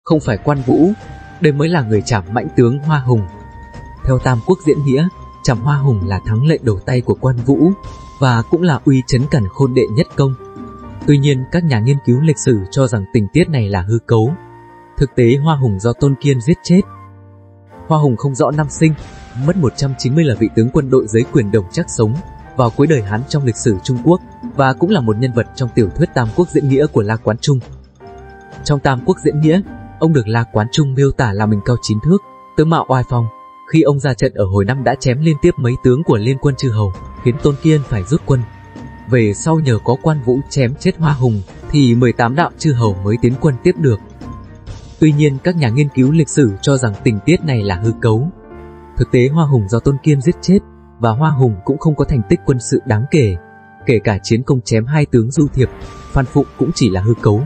không phải Quan Vũ, đây mới là người trảm mãnh tướng Hoa Hùng. Theo Tam Quốc diễn nghĩa, trảm Hoa Hùng là thắng lệ đầu tay của Quan Vũ và cũng là uy chấn càn khôn đệ nhất công. Tuy nhiên, các nhà nghiên cứu lịch sử cho rằng tình tiết này là hư cấu. Thực tế Hoa Hùng do Tôn Kiên giết chết. Hoa Hùng không rõ năm sinh, mất 190 là vị tướng quân đội dưới quyền Đồng Trác sống vào cuối đời Hán trong lịch sử Trung Quốc và cũng là một nhân vật trong tiểu thuyết Tam Quốc diễn nghĩa của La Quán Trung. Trong Tam Quốc diễn nghĩa, ông được La Quán Trung miêu tả là mình cao 9 thước, tướng mạo oai phong. Khi ông ra trận ở hồi năm đã chém liên tiếp mấy tướng của liên quân chư hầu, khiến Tôn Kiên phải rút quân. Về sau nhờ có Quan Vũ chém chết Hoa Hùng thì 18 đạo chư hầu mới tiến quân tiếp được. Tuy nhiên, các nhà nghiên cứu lịch sử cho rằng tình tiết này là hư cấu. Thực tế Hoa Hùng do Tôn Kiên giết chết và Hoa Hùng cũng không có thành tích quân sự đáng kể. Kể cả chiến công chém hai tướng Du Thiệp, Phan Phụng cũng chỉ là hư cấu.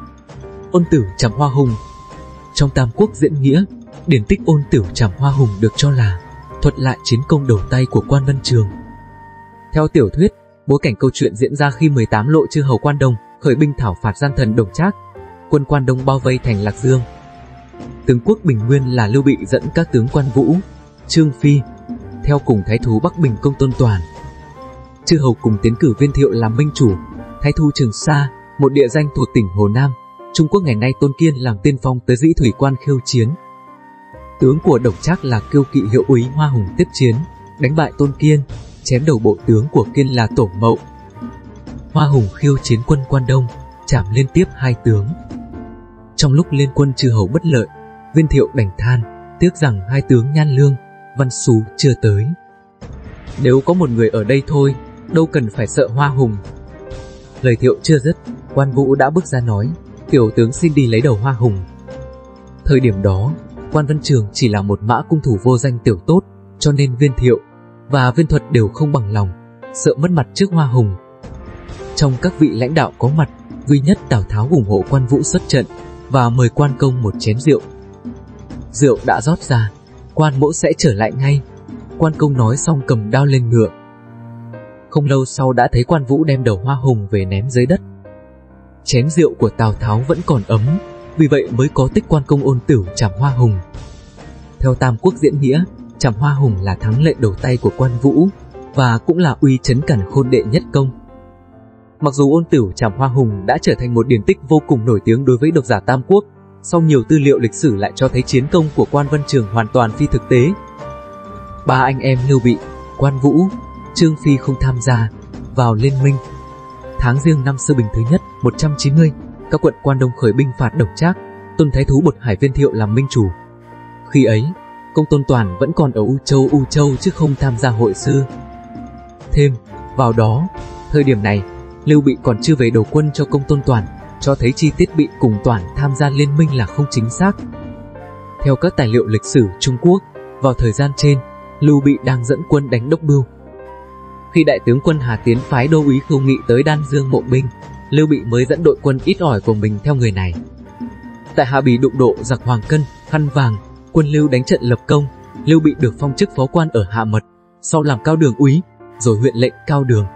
Ôn Tửu trảm Hoa Hùng. Trong Tam Quốc diễn nghĩa, điển tích Ôn Tửu trảm Hoa Hùng được cho là thuật lại chiến công đầu tay của Quan Vân Trường. Theo tiểu thuyết, bối cảnh câu chuyện diễn ra khi 18 lộ chư hầu Quan Đông khởi binh thảo phạt gian thần Đồng Trác. Quân Quan Đông bao vây thành Lạc Dương. Tướng quốc Bình Nguyên là Lưu Bị dẫn các tướng Quan Vũ, Trương Phi theo cùng thái thú Bắc Bình Công Tôn Toàn. Chư hầu cùng tiến cử Viên Thiệu làm minh chủ. Thái thú Trường Sa, một địa danh thuộc tỉnh Hồ Nam, Trung Quốc ngày nay, Tôn Kiên làm tiên phong tới Dĩ Thủy Quan khiêu chiến. Tướng của Đồng Trác là Kiêu Kỵ hiệu úy Hoa Hùng tiếp chiến, đánh bại Tôn Kiên, chém đầu bộ tướng của Kiên là Tổ Mậu. Hoa Hùng khiêu chiến quân Quan Đông, chảm liên tiếp hai tướng. Trong lúc liên quân chư hầu bất lợi, Viên Thiệu đành than, tiếc rằng hai tướng Nhan Lương, Văn Xú chưa tới. Nếu có một người ở đây thôi, đâu cần phải sợ Hoa Hùng. Lời Thiệu chưa dứt, Quan Vũ đã bước ra nói, tiểu tướng xin đi lấy đầu Hoa Hùng. Thời điểm đó, Quan Vân Trường chỉ là một mã cung thủ vô danh tiểu tốt, cho nên Viên Thiệu và Viên Thuật đều không bằng lòng, sợ mất mặt trước Hoa Hùng. Trong các vị lãnh đạo có mặt, duy nhất Tào Tháo ủng hộ Quan Vũ xuất trận và mời Quan Công một chén rượu. Rượu đã rót ra, Quan mỗ sẽ trở lại ngay. Quan Công nói xong cầm đao lên ngựa. Không lâu sau đã thấy Quan Vũ đem đầu Hoa Hùng về ném dưới đất. Chén rượu của Tào Tháo vẫn còn ấm, vì vậy mới có tích Quan Công Ôn Tửu trảm Hoa Hùng. Theo Tam Quốc diễn nghĩa, trảm Hoa Hùng là thắng lệ đầu tay của Quan Vũ và cũng là uy chấn càn khôn đệ nhất công. Mặc dù Ôn Tửu trảm Hoa Hùng đã trở thành một điển tích vô cùng nổi tiếng đối với độc giả Tam Quốc, song nhiều tư liệu lịch sử lại cho thấy chiến công của Quan Vân Trường hoàn toàn phi thực tế. Ba anh em Lưu Bị, Quan Vũ, Trương Phi không tham gia vào liên minh. Tháng Giêng năm Sơ Bình thứ nhất 190, các quận Quan Đông khởi binh phạt Đồng Trác, tôn thái thú Bột Hải Viên Thiệu làm minh chủ. Khi ấy, Công Tôn Toàn vẫn còn ở U Châu chứ không tham gia hội sư. Thêm vào đó, thời điểm này, Lưu Bị còn chưa về đầu quân cho Công Tôn Toàn, cho thấy chi tiết Bị cùng Toàn tham gia liên minh là không chính xác. Theo các tài liệu lịch sử Trung Quốc, vào thời gian trên, Lưu Bị đang dẫn quân đánh Đốc Bưu. Khi đại tướng quân Hà Tiến phái đô úy Khưu Nghị tới Đan Dương mộ binh, Lưu Bị mới dẫn đội quân ít ỏi của mình theo người này. Tại Hà Bì đụng độ giặc Hoàng Cân, Khăn Vàng, quân Lưu đánh trận lập công, Lưu Bị được phong chức phó quan ở Hạ Mật, sau làm Cao Đường úy, rồi huyện lệnh Cao Đường.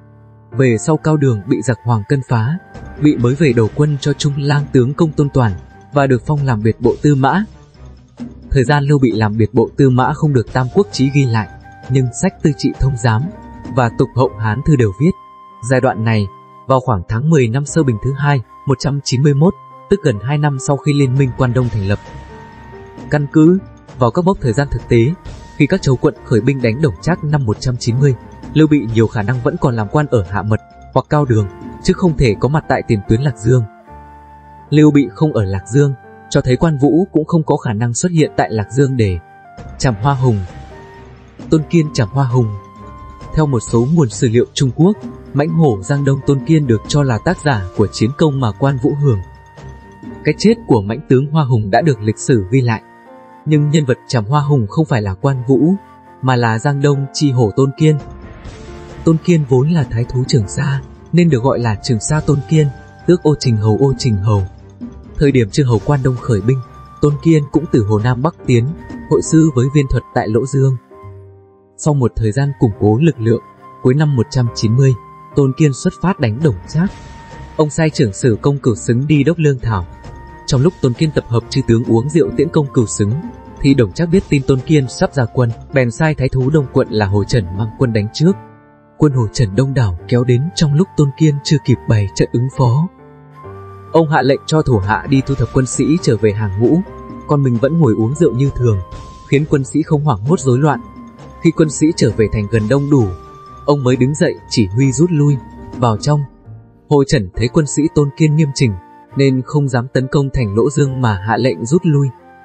Về sau Cao Đường bị giặc Hoàng Cân phá, Bị mới về đầu quân cho Trung lang tướng Công Tôn Toàn và được phong làm biệt bộ tư mã. Thời gian Lưu Bị làm biệt bộ tư mã không được Tam Quốc chí ghi lại, nhưng sách Tư Trị Thông Giám và Tục Hậu Hán Thư đều viết. Giai đoạn này, vào khoảng tháng 10 năm Sơ Bình thứ 2, 191, tức gần 2 năm sau khi Liên minh Quan Đông thành lập. Căn cứ vào các mốc thời gian thực tế, khi các châu quận khởi binh đánh Đồng Trác năm 190, Lưu Bị nhiều khả năng vẫn còn làm quan ở Hạ Mật hoặc Cao Đường, chứ không thể có mặt tại tiền tuyến Lạc Dương. Lưu Bị không ở Lạc Dương, cho thấy Quan Vũ cũng không có khả năng xuất hiện tại Lạc Dương để trảm Hoa Hùng. Tôn Kiên trảm Hoa Hùng. Theo một số nguồn sử liệu Trung Quốc, Mãnh Hổ Giang Đông Tôn Kiên được cho là tác giả của chiến công mà Quan Vũ hưởng. Cái chết của mãnh tướng Hoa Hùng đã được lịch sử ghi lại, nhưng nhân vật trảm Hoa Hùng không phải là Quan Vũ, mà là Giang Đông Chi Hổ Tôn Kiên. Tôn Kiên vốn là thái thú Trường Sa, nên được gọi là Trường Sa Tôn Kiên, tước Ô Trình Hầu. Thời điểm chư hầu Quan Đông khởi binh, Tôn Kiên cũng từ Hồ Nam Bắc tiến, hội sư với Viên Thuật tại Lỗ Dương. Sau một thời gian củng cố lực lượng, cuối năm 190, Tôn Kiên xuất phát đánh Đồng Trác. Ông sai trưởng sử Công Cửu Xứng đi đốc lương thảo. Trong lúc Tôn Kiên tập hợp chư tướng uống rượu tiễn công cửu xứng, thì Đồng Trác biết tin Tôn Kiên sắp ra quân, bèn sai thái thú Đông quận là Hồ Trần mang quân đánh trước. Quân Hồ Trần đông đảo kéo đến trong lúc Tôn Kiên chưa kịp bày trận ứng phó. Ông hạ lệnh cho thủ hạ đi thu thập quân sĩ trở về hàng ngũ, còn mình vẫn ngồi uống rượu như thường, khiến quân sĩ không hoảng hốt rối loạn. Khi quân sĩ trở về thành gần đông đủ, ông mới đứng dậy chỉ huy rút lui vào trong. Hồ Trần thấy quân sĩ Tôn Kiên nghiêm chỉnh nên không dám tấn công thành Lỗ Dương mà hạ lệnh rút lui.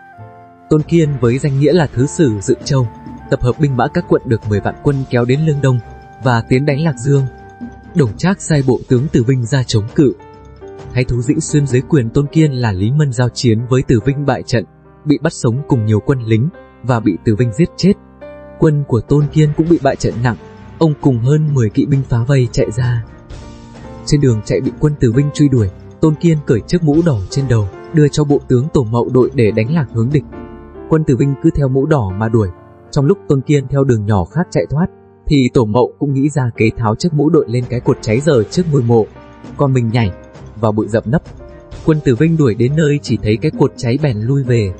Tôn Kiên với danh nghĩa là thứ sử Dự Châu, tập hợp binh mã các quận được 10 vạn quân kéo đến Lương Đông và tiến đánh Lạc Dương. Đồng Trác sai bộ tướng Từ Vinh ra chống cự. Thái thú Dĩnh Xuyên dưới quyền Tôn Kiên là Lý Mân giao chiến với Từ Vinh bại trận, bị bắt sống cùng nhiều quân lính và bị Từ Vinh giết chết. Quân của Tôn Kiên cũng bị bại trận nặng, ông cùng hơn 10 kỵ binh phá vây chạy ra. Trên đường chạy bị quân Từ Vinh truy đuổi, Tôn Kiên cởi chiếc mũ đỏ trên đầu, đưa cho bộ tướng Tổ Mậu đội để đánh lạc hướng địch. Quân Từ Vinh cứ theo mũ đỏ mà đuổi. Trong lúc Tôn Kiên theo đường nhỏ khác chạy thoát, thì Tổ Mậu cũng nghĩ ra kế tháo chiếc mũ đội lên cái cột cháy dở trước ngôi mộ, còn mình nhảy vào bụi rậm nấp. Quân Từ Vinh đuổi đến nơi chỉ thấy cái cột cháy bèn lui về.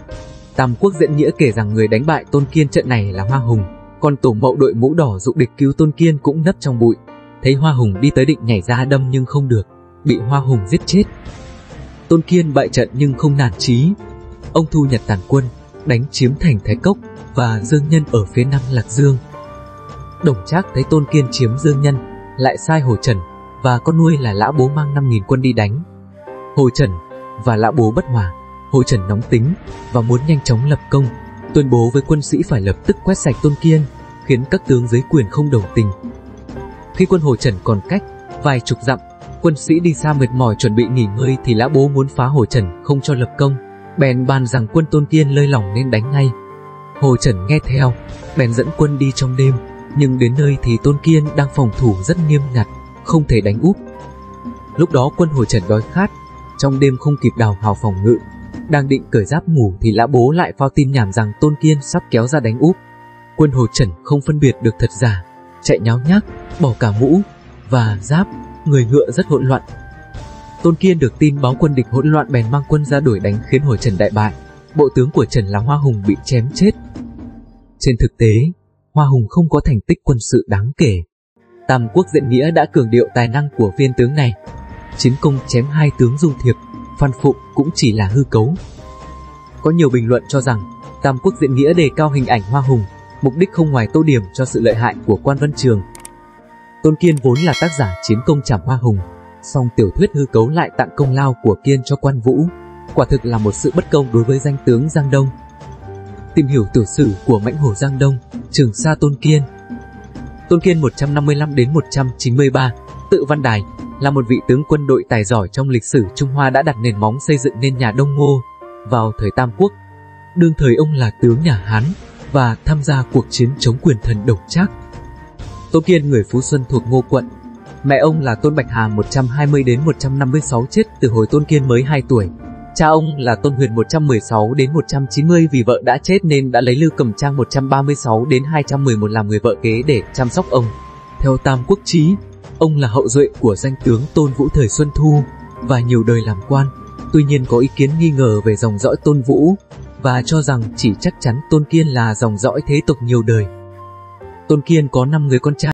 Tam Quốc Diễn Nghĩa kể rằng người đánh bại Tôn Kiên trận này là Hoa Hùng, còn Tổ Mậu đội mũ đỏ dụ địch cứu Tôn Kiên cũng nấp trong bụi. Thấy Hoa Hùng đi tới định nhảy ra đâm nhưng không được, bị Hoa Hùng giết chết. Tôn Kiên bại trận nhưng không nản chí. Ông thu nhặt tàn quân, đánh chiếm thành Thái Cốc và Dương Nhân ở phía nam Lạc Dương. Đồng Trác thấy Tôn Kiên chiếm Dương Nhân, lại sai Hồ Trần và con nuôi là Lã Bố mang 5.000 quân đi đánh. Hồ Trần và Lã Bố bất hòa. Hồ Trần nóng tính và muốn nhanh chóng lập công, tuyên bố với quân sĩ phải lập tức quét sạch Tôn Kiên, khiến các tướng dưới quyền không đồng tình. Khi quân Hồ Trần còn cách vài chục dặm, quân sĩ đi xa mệt mỏi chuẩn bị nghỉ ngơi thì Lã Bố muốn phá Hồ Trần không cho lập công, bèn bàn rằng quân Tôn Kiên lơi lỏng nên đánh ngay. Hồ Trần nghe theo, bèn dẫn quân đi trong đêm, nhưng đến nơi thì Tôn Kiên đang phòng thủ rất nghiêm ngặt, không thể đánh úp. Lúc đó quân Hồ Trần đói khát, trong đêm không kịp đào hào phòng ngự, đang định cởi giáp ngủ thì Lã Bố lại phao tin nhảm rằng Tôn Kiên sắp kéo ra đánh úp. Quân Hồ Trần không phân biệt được thật giả, chạy nháo nhác, bỏ cả mũ và giáp, người ngựa rất hỗn loạn. Tôn Kiên được tin báo quân địch hỗn loạn bèn mang quân ra đuổi đánh khiến Hồ Trần đại bại. Bộ tướng của Trần là Hoa Hùng bị chém chết. Trên thực tế, Hoa Hùng không có thành tích quân sự đáng kể. Tam Quốc Diễn Nghĩa đã cường điệu tài năng của viên tướng này. Chiến công chém 2 tướng Du Thiệp, Phan Phụng cũng chỉ là hư cấu. Có nhiều bình luận cho rằng Tam Quốc Diễn Nghĩa đề cao hình ảnh Hoa Hùng, mục đích không ngoài tô điểm cho sự lợi hại của Quan Vân Trường. Tôn Kiên vốn là tác giả chiến công trảm Hoa Hùng, song tiểu thuyết hư cấu lại tặng công lao của Kiên cho Quan Vũ, quả thực là một sự bất công đối với danh tướng Giang Đông. Tìm hiểu tiểu sử của mãnh hổ Giang Đông, Trường Sa Tôn Kiên. Tôn Kiên 155 đến 193, tự Văn Đài, là một vị tướng quân đội tài giỏi trong lịch sử Trung Hoa đã đặt nền móng xây dựng nên nhà Đông Ngô vào thời Tam Quốc. Đương thời ông là tướng nhà Hán và tham gia cuộc chiến chống quyền thần Đổng Trác. Tôn Kiên người Phú Xuân thuộc Ngô quận. Mẹ ông là Tôn Bạch Hà 120 đến 156 chết từ hồi Tôn Kiên mới 2 tuổi. Cha ông là Tôn Huyền 116 đến 190 vì vợ đã chết nên đã lấy Lưu Cầm Trang 136 đến 211 làm người vợ kế để chăm sóc ông. Theo Tam Quốc Chí, ông là hậu duệ của danh tướng Tôn Vũ thời Xuân Thu và nhiều đời làm quan. Tuy nhiên có ý kiến nghi ngờ về dòng dõi Tôn Vũ và cho rằng chỉ chắc chắn Tôn Kiên là dòng dõi thế tộc nhiều đời. Tôn Kiên có 5 người con trai.